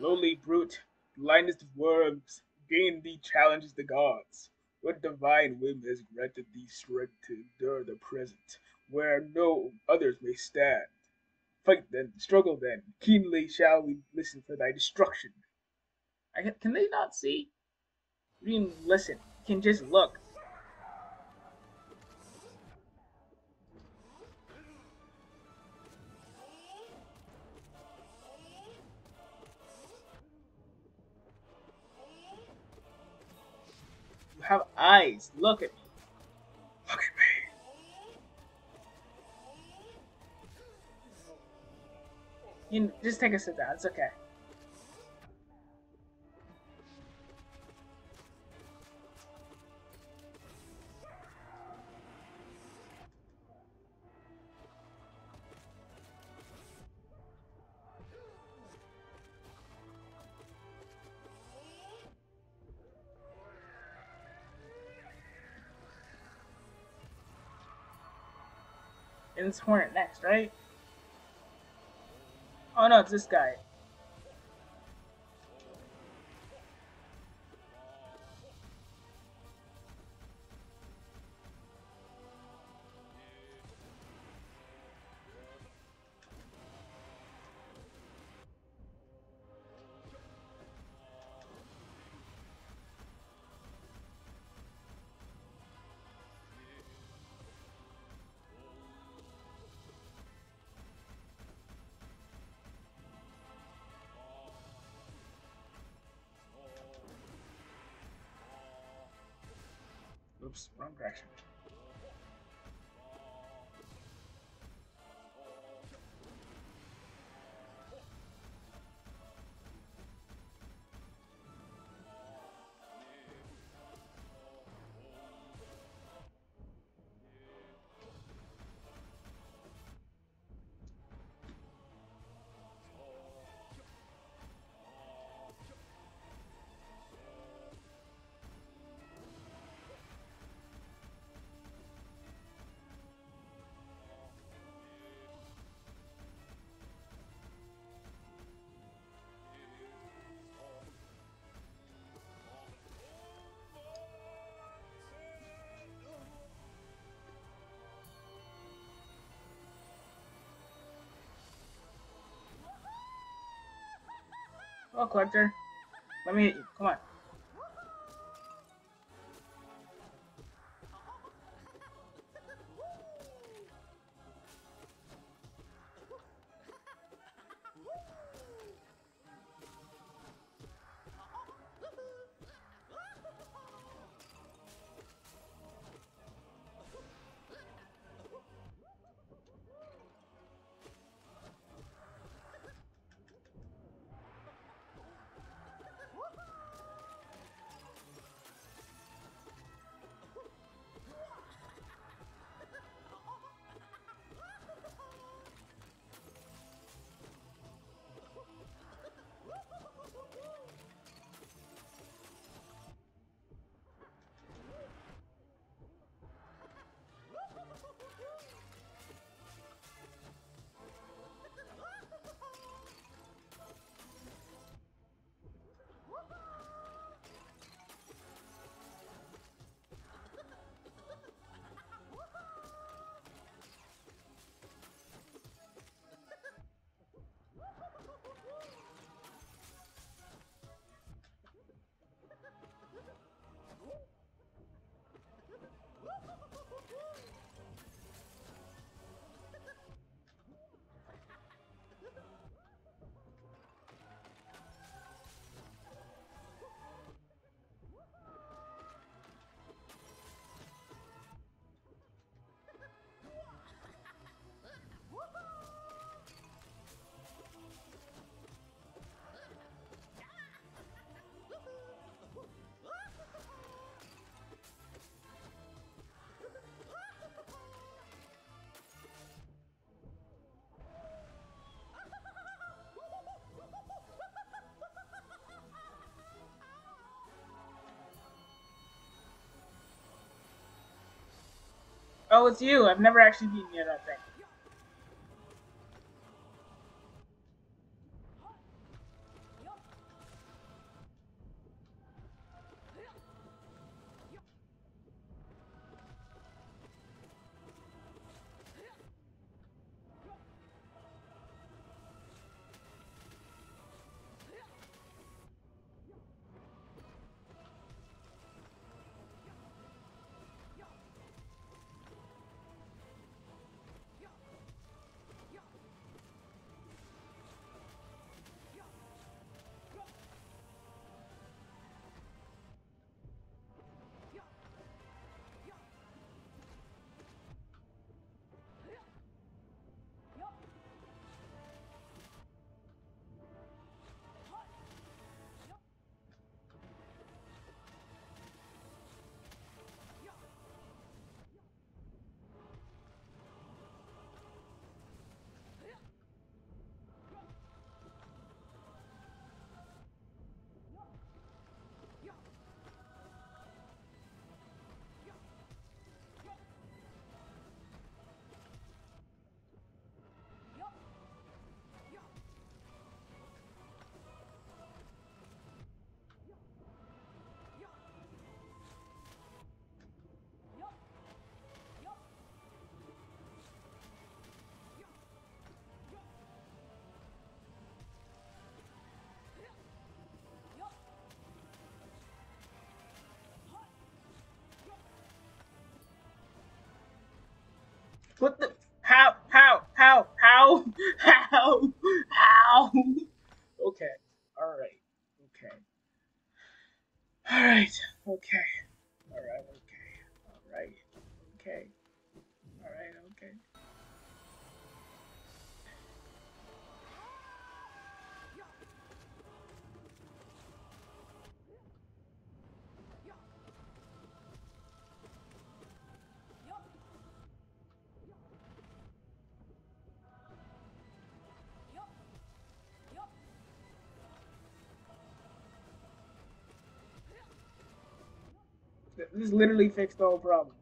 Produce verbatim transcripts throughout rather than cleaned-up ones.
Lowly brute, blindest of worms, gain thee challenges the gods. What divine whim has granted thee strength to endure the present, where no others may stand? Fight then, struggle then, keenly shall we listen for thy destruction. I can, can they not see? You can listen. You can just look. You have eyes. Look at me. Look at me. You can, just take a sit down. It's okay. And it's Hornet next, right? Oh no, it's this guy. Oops, wrong direction. Oh, collector. Let me hit you. Come on. Oh, it's you. I've never actually beaten you, I don't think. What the? How? How? How? How? How? How? Okay. All right. Okay. All right. Okay. All right. Okay. All right. Okay. All right. Okay. This literally fixed the whole problem.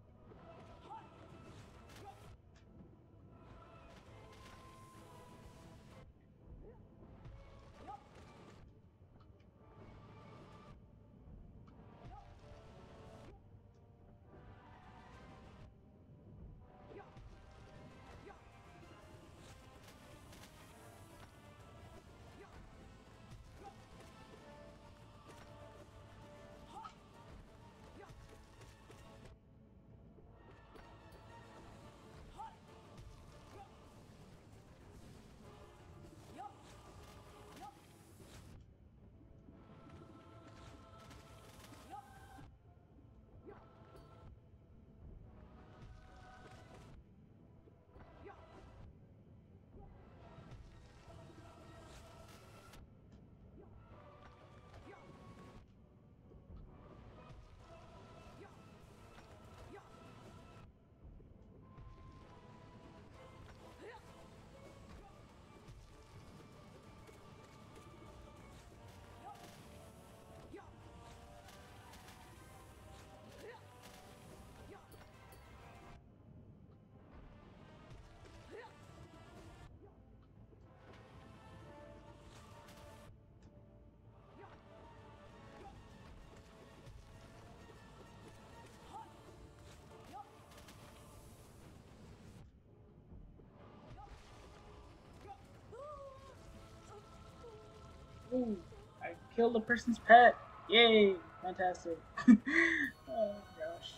Ooh, I killed a person's pet. Yay! Fantastic. Oh gosh.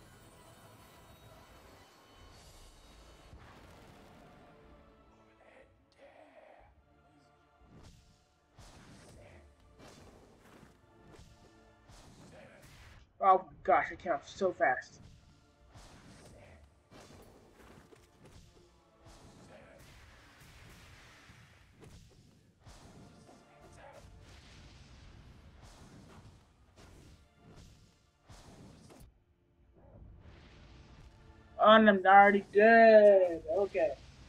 Oh my gosh, I came off so fast. Oh, and I'm already dead. Okay.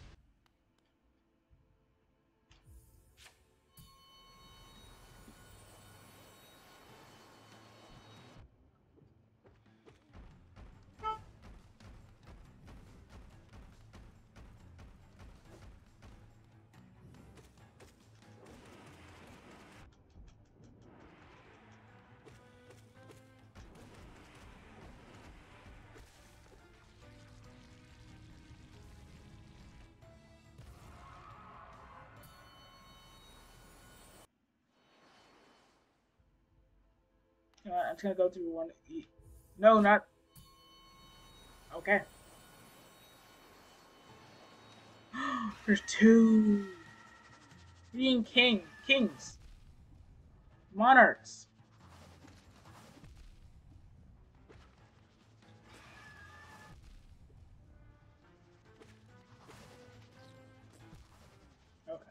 Uh, I'm just gonna go through one. No, not. Okay. There's two. Being king, kings, monarchs. Okay.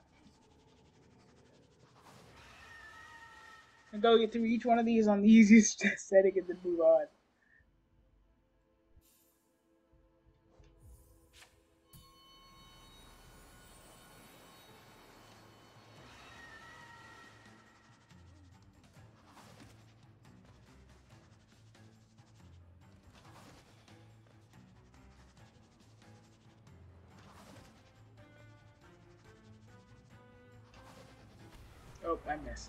And go get through each one of these on the easiest setting and then move on. Oh, I missed.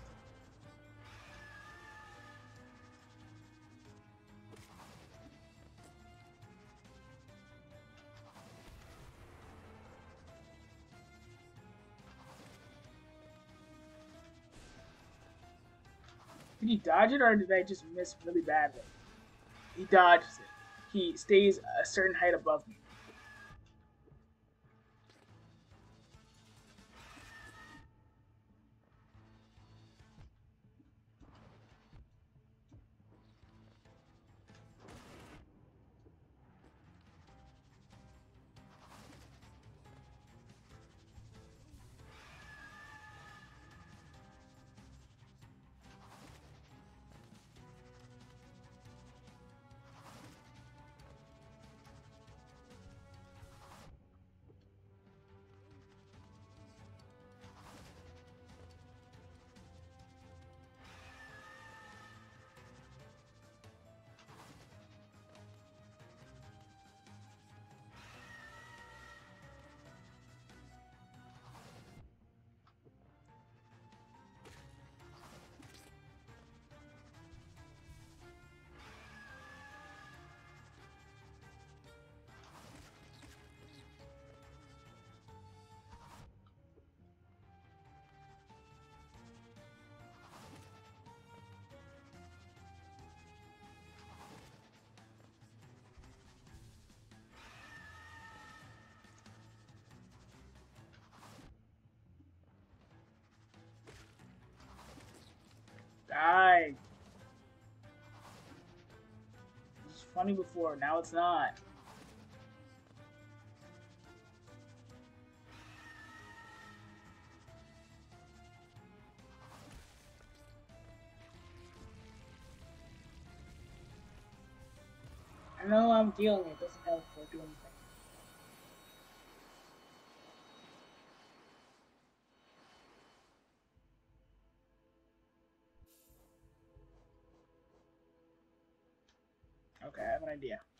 Did he dodge it or did I just miss really badly? He dodges it. He stays a certain height above me. funny before, now it's not. I know I'm dealing it, doesn't help or do anything. Okay, I have an idea.